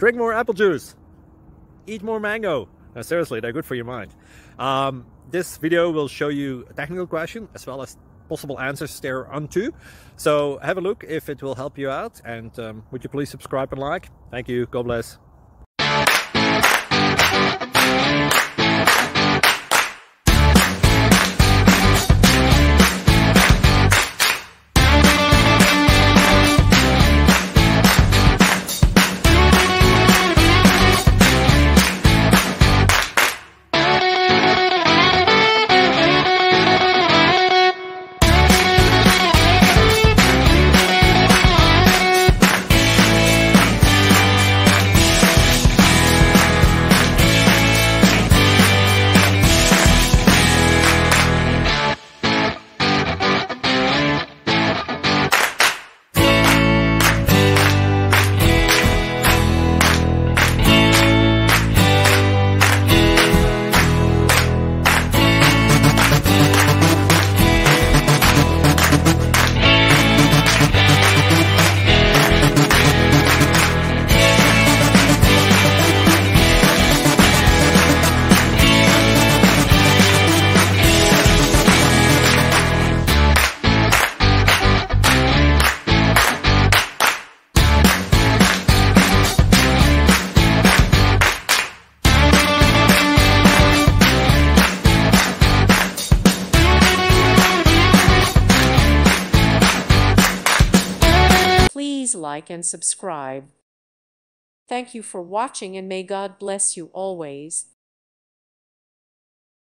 Drink more apple juice. Eat more mango. No, seriously, they're good for your mind. This video will show you a technical question as well as possible answers thereunto. So have a look if it will help you out, and would you please subscribe and like? Thank you. God bless. Please like and subscribe. Thank you for watching, and may God bless you always.